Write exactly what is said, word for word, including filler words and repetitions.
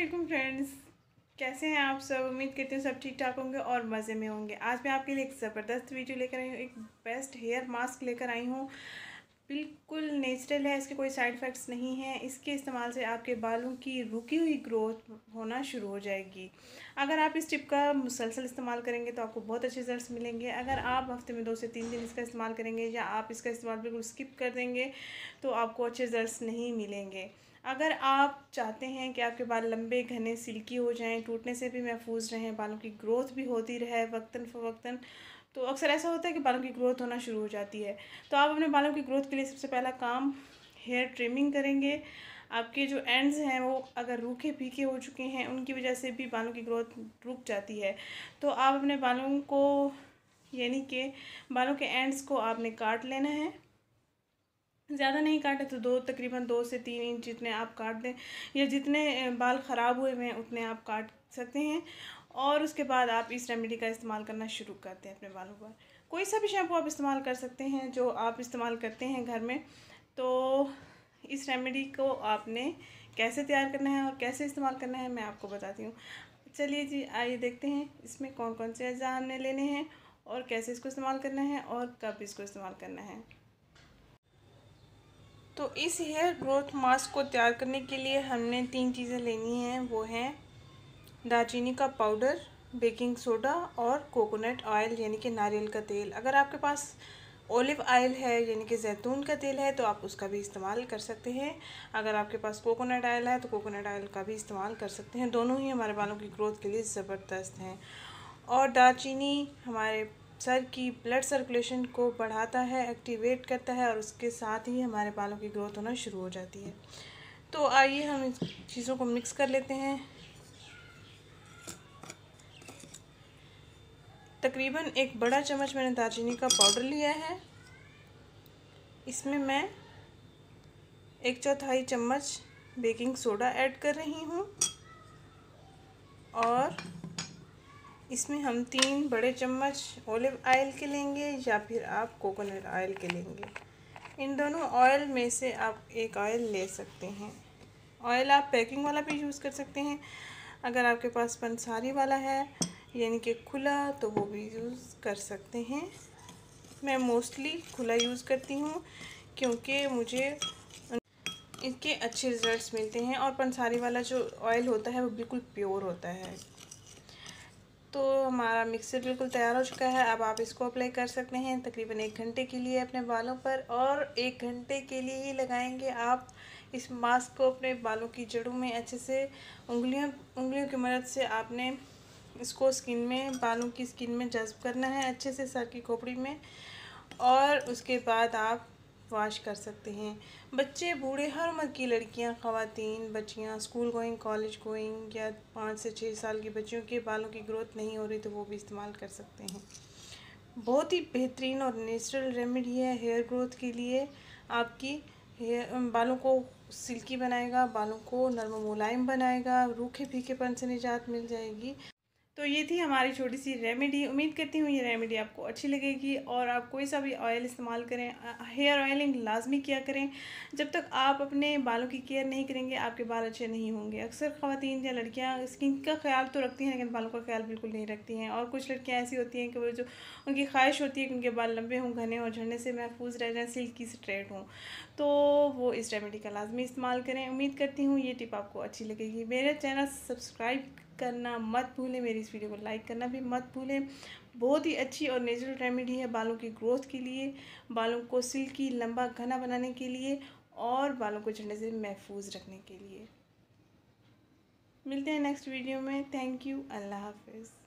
वालेकुम फ्रेंड्स, कैसे हैं आप सब। उम्मीद करती हूँ सब ठीक ठाक होंगे और मज़े में होंगे। आज मैं आपके लिए एक ज़बरदस्त वीडियो लेकर आई हूँ। एक बेस्ट हेयर मास्क लेकर आई हूँ। बिल्कुल नेचुरल है, इसके कोई साइड इफ़ेक्ट्स नहीं हैं। इसके इस्तेमाल से आपके बालों की रुकी हुई ग्रोथ होना शुरू हो जाएगी। अगर आप इस टिप का मुसलसल इस्तेमाल करेंगे तो आपको बहुत अच्छे रिजल्ट्स मिलेंगे। अगर आप हफ्ते में दो से तीन दिन इसका इस्तेमाल करेंगे या आप इसका इस्तेमाल बिल्कुल स्किप कर देंगे तो आपको अच्छे रिजल्ट्स नहीं मिलेंगे। अगर आप चाहते हैं कि आपके बाल लंबे घने सिल्की हो जाएं, टूटने से भी महफूज रहें, बालों की ग्रोथ भी होती रहे वक्तन फ़वक्तन, तो अक्सर ऐसा होता है कि बालों की ग्रोथ होना शुरू हो जाती है। तो आप अपने बालों की ग्रोथ के लिए सबसे पहला काम हेयर ट्रिमिंग करेंगे। आपके जो एंड्स हैं वो अगर रूखे फीके हो चुके हैं, उनकी वजह से भी बालों की ग्रोथ रुक जाती है। तो आप अपने बालों को यानी कि बालों के एंड्स को आपने काट लेना है। ज़्यादा नहीं काटे तो दो तकरीबन दो से तीन इंच जितने आप काट दें, या जितने बाल ख़राब हुए हुए हैं उतने आप काट सकते हैं। और उसके बाद आप इस रेमेडी का इस्तेमाल करना शुरू करते हैं अपने बालों पर। कोई सा भी शैम्पू आप इस्तेमाल कर सकते हैं जो आप इस्तेमाल करते हैं घर में। तो इस रेमेडी को आपने कैसे तैयार करना है और कैसे इस्तेमाल करना है मैं आपको बताती हूँ। चलिए जी, आइए देखते हैं इसमें कौन कौन से अज़ा हमने लेने हैं और कैसे इसको इस्तेमाल करना है और कब इसको इस्तेमाल करना है। तो इस हेयर ग्रोथ मास्क को तैयार करने के लिए हमने तीन चीज़ें लेनी हैं। वो हैं दालचीनी का पाउडर, बेकिंग सोडा और कोकोनट ऑयल यानी कि नारियल का तेल। अगर आपके पास ओलिव ऑयल है यानी कि जैतून का तेल है तो आप उसका भी इस्तेमाल कर सकते हैं। अगर आपके पास कोकोनट ऑयल है तो कोकोनट ऑयल का भी इस्तेमाल कर सकते हैं। दोनों ही हमारे बालों की ग्रोथ के लिए ज़बरदस्त हैं। और दालचीनी हमारे सर की ब्लड सर्कुलेशन को बढ़ाता है, एक्टिवेट करता है और उसके साथ ही हमारे बालों की ग्रोथ होना शुरू हो जाती है। तो आइए हम इन चीज़ों को मिक्स कर लेते हैं। तकरीबन एक बड़ा चम्मच मैंने दालचीनी का पाउडर लिया है। इसमें मैं एक चौथाई चम्मच बेकिंग सोडा ऐड कर रही हूँ और इसमें हम तीन बड़े चम्मच ऑलिव ऑयल के लेंगे या फिर आप कोकोनट ऑयल के लेंगे। इन दोनों ऑयल में से आप एक ऑयल ले सकते हैं। ऑयल आप पैकिंग वाला भी यूज़ कर सकते हैं। अगर आपके पास पंसारी वाला है यानी कि खुला तो वो भी यूज़ कर सकते हैं। मैं मोस्टली खुला यूज़ करती हूँ क्योंकि मुझे इसके अच्छे रिज़ल्ट्स मिलते हैं और पंसारी वाला जो ऑयल होता है वो बिल्कुल प्योर होता है। तो हमारा मिक्सर बिल्कुल तैयार हो चुका है। अब आप इसको अप्लाई कर सकते हैं तकरीबन एक घंटे के लिए अपने बालों पर, और एक घंटे के लिए ही लगाएंगे आप इस मास्क को अपने बालों की जड़ों में अच्छे से। उंगलियों उंगलियों की मदद से आपने इसको स्किन में, बालों की स्किन में जज्ब करना है अच्छे से, सर की खोपड़ी में। और उसके बाद आप वॉश कर सकते हैं। बच्चे, बूढ़े, हर उम्र की लड़कियां, ख़वातीन, बच्चियां, स्कूल गोइंग, कॉलेज गोइंग या पाँच से छः साल की बच्चियों के बालों की ग्रोथ नहीं हो रही तो वो भी इस्तेमाल कर सकते हैं। बहुत ही बेहतरीन और नेचुरल रेमेडी है हेयर ग्रोथ के लिए। आपकी हेयर बालों को सिल्की बनाएगा, बालों को नरम मुलायम बनाएगा, रूखे फीकेपन से निजात मिल जाएगी। तो ये थी हमारी छोटी सी रेमेडी। उम्मीद करती हूँ ये रेमेडी आपको अच्छी लगेगी और आप कोई सा भी ऑयल इस्तेमाल करें, हेयर ऑयलिंग लाजमी किया करें। जब तक आप अपने बालों की केयर नहीं करेंगे आपके बाल अच्छे नहीं होंगे। अक्सर ख़वातीन या लड़कियाँ स्किन का ख्याल तो रखती हैं लेकिन बालों का ख्याल बिल्कुल नहीं रखती हैं। और कुछ लड़कियाँ ऐसी होती हैं कि वो जो उनकी ख्वाहिश होती है कि उनके बाल लंबे हों, घने हों, झड़ने से महफूज रह जाएँ, सिल्की स्ट्रेट हों, तो वो इस रेमेडी का लाजमी इस्तेमाल करें। उम्मीद करती हूँ ये टिप आपको अच्छी लगेगी। मेरे चैनल सब्सक्राइब करना मत भूलें, मेरी इस वीडियो को लाइक करना भी मत भूलें। बहुत ही अच्छी और नेचुरल रेमेडी है बालों की ग्रोथ के लिए, बालों को सिल्की लंबा घना बनाने के लिए और बालों को झड़ने से महफूज रखने के लिए। मिलते हैं नेक्स्ट वीडियो में। Thank you. अल्लाह हाफिज़।